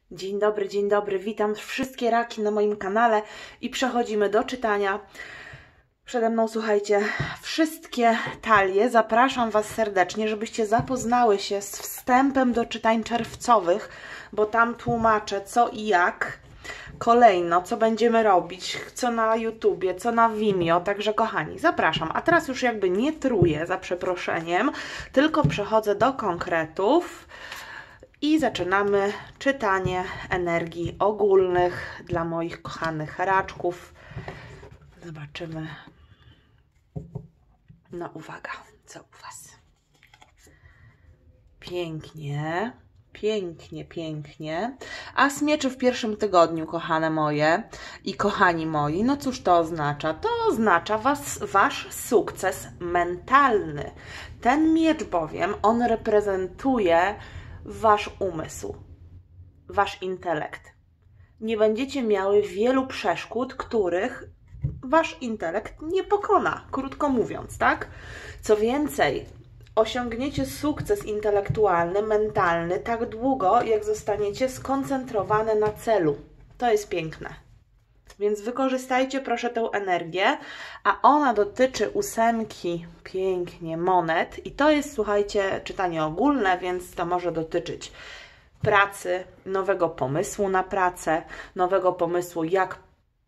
Dzień dobry, witam wszystkie raki na moim kanale i przechodzimy do czytania. Przede mną, słuchajcie, wszystkie talie. Zapraszam Was serdecznie, żebyście zapoznały się z wstępem do czytań czerwcowych, bo tam tłumaczę co i jak. Kolejno, co będziemy robić, co na YouTubie, co na Vimeo, także kochani, zapraszam. A teraz już jakby nie truję, za przeproszeniem, tylko przechodzę do konkretów. I zaczynamy czytanie energii ogólnych dla moich kochanych raczków. Zobaczymy. No uwaga, co u Was? Pięknie, pięknie, pięknie. As mieczy w pierwszym tygodniu, kochane moje i kochani moi. No cóż to oznacza? To oznacza Wasz sukces mentalny. Ten miecz bowiem, on reprezentuje Wasz umysł, Wasz intelekt. Nie będziecie miały wielu przeszkód, których Wasz intelekt nie pokona, krótko mówiąc, tak? Co więcej, osiągniecie sukces intelektualny, mentalny tak długo, jak zostaniecie skoncentrowane na celu. To jest piękne. Więc wykorzystajcie proszę tę energię, a ona dotyczy 8, pięknie, monet i to jest, słuchajcie, czytanie ogólne, więc to może dotyczyć pracy, nowego pomysłu na pracę, nowego pomysłu, jak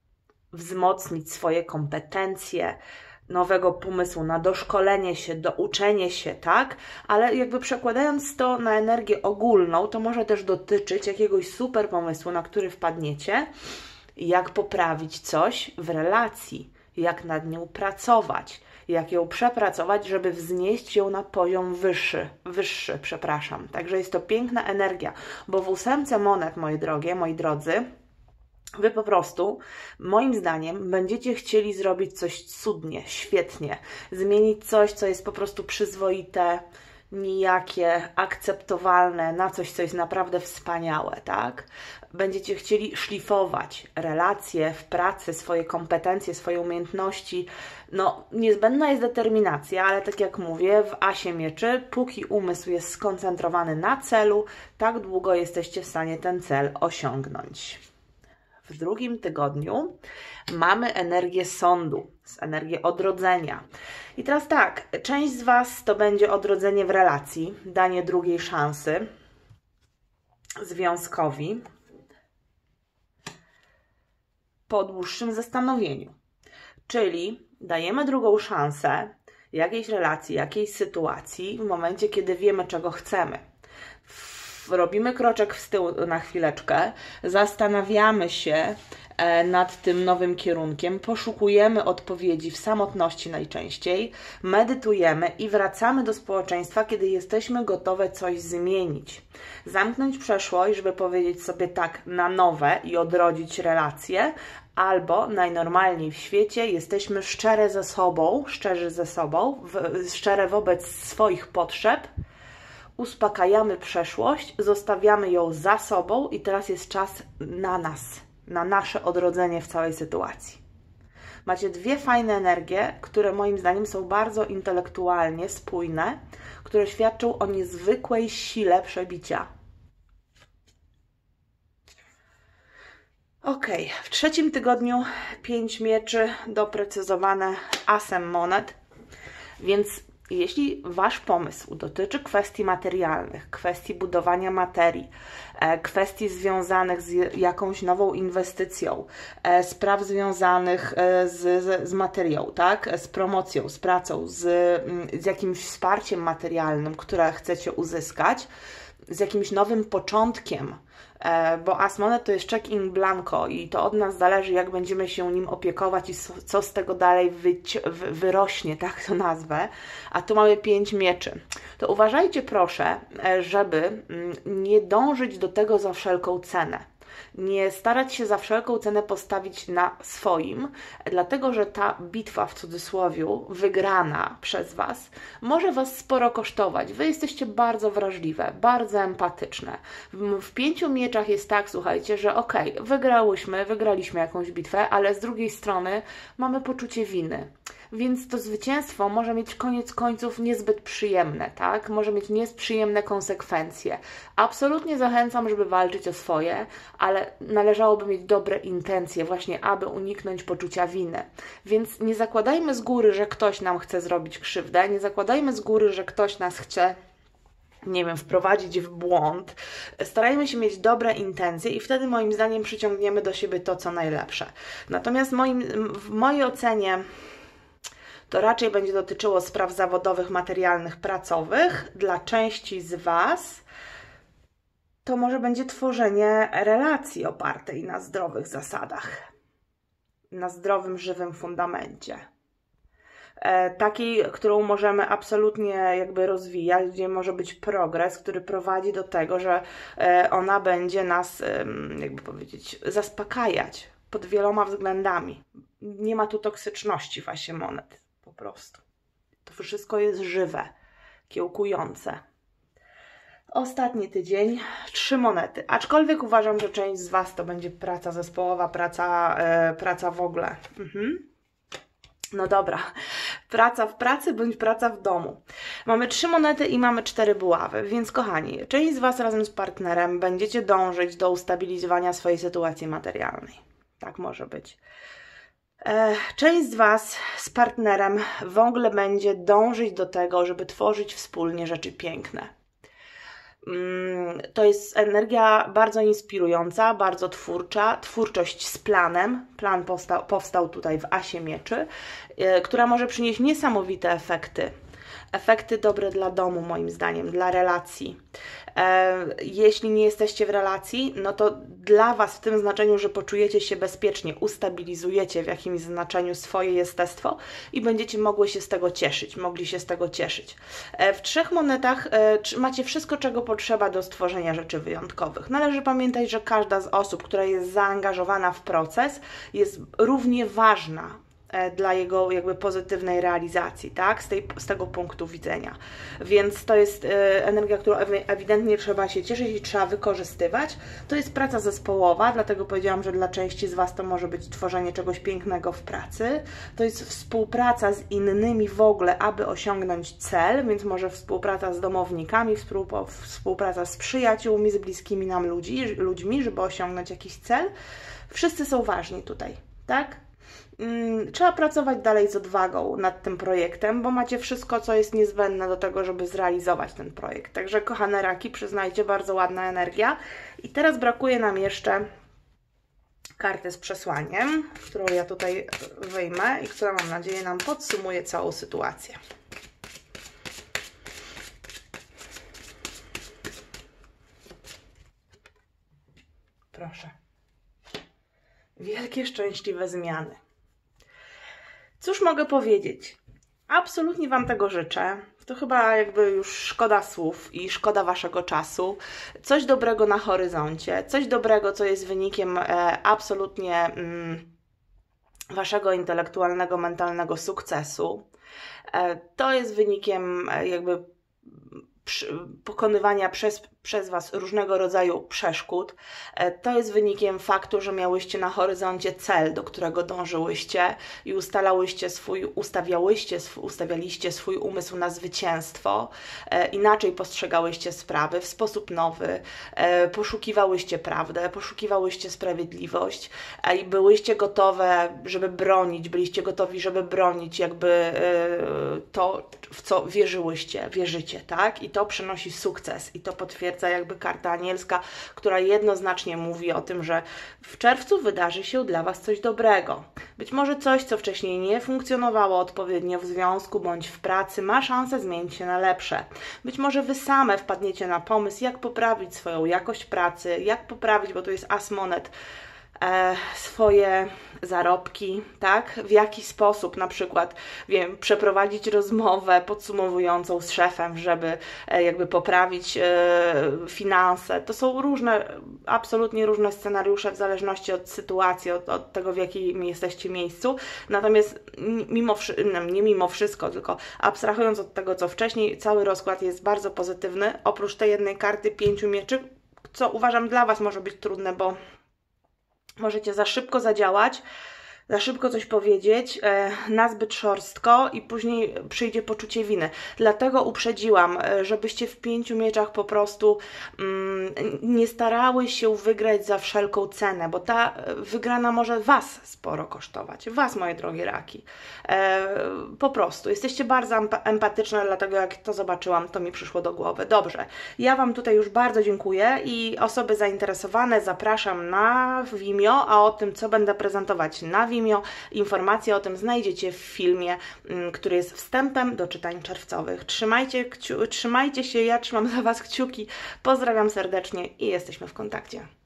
wzmocnić swoje kompetencje, nowego pomysłu na doszkolenie się, douczenie się, tak? Ale jakby przekładając to na energię ogólną, to może też dotyczyć jakiegoś super pomysłu, na który wpadniecie, jak poprawić coś w relacji, jak nad nią pracować, jak ją przepracować, żeby wznieść ją na poziom wyższy, przepraszam. Także jest to piękna energia, bo w 8 monet, moje drogie, moi drodzy, Wy po prostu, moim zdaniem, będziecie chcieli zrobić coś cudnie, świetnie, zmienić coś, co jest po prostu przyzwoite, nijakie, akceptowalne, na coś, co jest naprawdę wspaniałe, tak? Będziecie chcieli szlifować relacje w pracy, swoje kompetencje, swoje umiejętności. No, niezbędna jest determinacja, ale tak jak mówię, w asie mieczy, póki umysł jest skoncentrowany na celu, tak długo jesteście w stanie ten cel osiągnąć. W drugim tygodniu mamy energię sądu, energię odrodzenia. I teraz tak, część z Was to będzie odrodzenie w relacji, danie drugiej szansy związkowi po dłuższym zastanowieniu. Czyli dajemy drugą szansę jakiejś relacji, jakiejś sytuacji w momencie, kiedy wiemy, czego chcemy. Robimy kroczek w tył na chwileczkę, zastanawiamy się nad tym nowym kierunkiem, poszukujemy odpowiedzi w samotności najczęściej, medytujemy i wracamy do społeczeństwa, kiedy jesteśmy gotowe coś zmienić. Zamknąć przeszłość, żeby powiedzieć sobie tak na nowe i odrodzić relacje, albo najnormalniej w świecie jesteśmy szczerzy ze sobą, szczere wobec swoich potrzeb, uspokajamy przeszłość, zostawiamy ją za sobą i teraz jest czas na nas, na nasze odrodzenie w całej sytuacji. Macie dwie fajne energie, które moim zdaniem są bardzo intelektualnie spójne, które świadczą o niezwykłej sile przebicia. Ok, w trzecim tygodniu 5 mieczy doprecyzowane asem monet, więc jeśli Wasz pomysł dotyczy kwestii materialnych, kwestii budowania materii, kwestii związanych z jakąś nową inwestycją, spraw związanych z materią, tak? Z promocją, z pracą, z jakimś wsparciem materialnym, które chcecie uzyskać, z jakimś nowym początkiem, bo as monet to jest check in blanco i to od nas zależy, jak będziemy się nim opiekować i co z tego dalej wyrośnie, tak to nazwę, a tu mamy 5 mieczy. To uważajcie proszę, żeby nie dążyć do tego za wszelką cenę. Nie starać się za wszelką cenę postawić na swoim, dlatego że ta bitwa w cudzysłowiu wygrana przez Was może Was sporo kosztować. Wy jesteście bardzo wrażliwe, bardzo empatyczne. W 5 mieczach jest tak, słuchajcie, że wygraliśmy jakąś bitwę, ale z drugiej strony mamy poczucie winy. Więc to zwycięstwo może mieć koniec końców niezbyt przyjemne, tak? Może mieć nieprzyjemne konsekwencje. Absolutnie zachęcam, żeby walczyć o swoje, ale należałoby mieć dobre intencje właśnie, aby uniknąć poczucia winy. Więc nie zakładajmy z góry, że ktoś nam chce zrobić krzywdę, nie zakładajmy z góry, że ktoś nas chce, nie wiem, wprowadzić w błąd. Starajmy się mieć dobre intencje i wtedy moim zdaniem przyciągniemy do siebie to, co najlepsze. Natomiast w mojej ocenie to raczej będzie dotyczyło spraw zawodowych, materialnych, pracowych. Dla części z Was to może będzie tworzenie relacji opartej na zdrowych zasadach, na zdrowym, żywym fundamencie. Takiej, którą możemy absolutnie jakby rozwijać, gdzie może być progres, który prowadzi do tego, że ona będzie nas, jakby powiedzieć, zaspokajać pod wieloma względami. Nie ma tu toksyczności w asie monet, po prostu. To wszystko jest żywe, kiełkujące. Ostatni tydzień, 3 monety. Aczkolwiek uważam, że część z Was to będzie praca zespołowa, praca w ogóle. No dobra, praca w pracy bądź praca w domu. Mamy 3 monety i mamy 4 buławy, więc kochani, część z Was razem z partnerem będziecie dążyć do ustabilizowania swojej sytuacji materialnej. Tak może być. Część z Was z partnerem w ogóle będzie dążyć do tego, żeby tworzyć wspólnie rzeczy piękne. To jest energia bardzo inspirująca, bardzo twórcza, twórczość z planem. Plan powstał tutaj w asie mieczy, która może przynieść niesamowite efekty. Efekty dobre dla domu, moim zdaniem, dla relacji. Jeśli nie jesteście w relacji, no to dla Was w tym znaczeniu, że poczujecie się bezpiecznie, ustabilizujecie w jakimś znaczeniu swoje jestestwo i będziecie mogli się z tego cieszyć. W 3 monetach macie wszystko, czego potrzeba do stworzenia rzeczy wyjątkowych. Należy pamiętać, że każda z osób, która jest zaangażowana w proces, jest równie ważna dla jego jakby pozytywnej realizacji, tak? Z tego punktu widzenia. Więc to jest energia, którą ewidentnie trzeba się cieszyć i trzeba wykorzystywać. To jest praca zespołowa, dlatego powiedziałam, że dla części z Was to może być tworzenie czegoś pięknego w pracy. To jest współpraca z innymi w ogóle, aby osiągnąć cel, więc może współpraca z domownikami, współpraca z przyjaciółmi, z bliskimi nam ludźmi, żeby osiągnąć jakiś cel. Wszyscy są ważni tutaj, tak? Trzeba pracować dalej z odwagą nad tym projektem, bo macie wszystko, co jest niezbędne do tego, żeby zrealizować ten projekt. Także kochane raki, przyznajcie, bardzo ładna energia. I teraz brakuje nam jeszcze karty z przesłaniem, którą ja tutaj wyjmę i która, mam nadzieję, nam podsumuje całą sytuację. Proszę. Wielkie, szczęśliwe zmiany. Cóż mogę powiedzieć? Absolutnie Wam tego życzę. To chyba jakby już szkoda słów i szkoda Waszego czasu. Coś dobrego na horyzoncie, coś dobrego, co jest wynikiem absolutnie Waszego intelektualnego, mentalnego sukcesu. To jest wynikiem jakby pokonywania przez Was różnego rodzaju przeszkód. To jest wynikiem faktu, że miałyście na horyzoncie cel, do którego dążyłyście i ustawialiście swój umysł na zwycięstwo, inaczej postrzegałyście sprawy w sposób nowy, poszukiwałyście prawdę, poszukiwałyście sprawiedliwość i byłyście gotowe, żeby bronić, byliście gotowi, żeby bronić jakby to, w co wierzycie, tak? I to przynosi sukces i to potwierdza jakby karta anielska, która jednoznacznie mówi o tym, że w czerwcu wydarzy się dla Was coś dobrego. Być może coś, co wcześniej nie funkcjonowało odpowiednio w związku bądź w pracy, ma szansę zmienić się na lepsze. Być może Wy same wpadniecie na pomysł, jak poprawić swoją jakość pracy, jak poprawić, bo to jest as monet, swoje zarobki, tak? W jaki sposób na przykład, wiem, przeprowadzić rozmowę podsumowującą z szefem, żeby jakby poprawić finanse. To są absolutnie różne scenariusze w zależności od sytuacji, od tego, w jakim jesteście miejscu. Natomiast nie mimo wszystko, tylko abstrahując od tego, co wcześniej, cały rozkład jest bardzo pozytywny. Oprócz tej jednej karty 5 mieczy, co uważam dla Was może być trudne, bo możecie za szybko zadziałać, za szybko coś powiedzieć, nazbyt szorstko i później przyjdzie poczucie winy. Dlatego uprzedziłam, żebyście w 5 mieczach po prostu nie starały się wygrać za wszelką cenę, bo ta wygrana może Was sporo kosztować. Was, moje drogie raki. Po prostu. Jesteście bardzo empatyczne, dlatego jak to zobaczyłam, to mi przyszło do głowy. Dobrze. Ja Wam tutaj już bardzo dziękuję i osoby zainteresowane zapraszam na Vimeo, a o tym, co będę prezentować na Vimeo, informacje o tym znajdziecie w filmie, który jest wstępem do czytań czerwcowych. Trzymajcie się, ja trzymam za Was kciuki, pozdrawiam serdecznie i jesteśmy w kontakcie.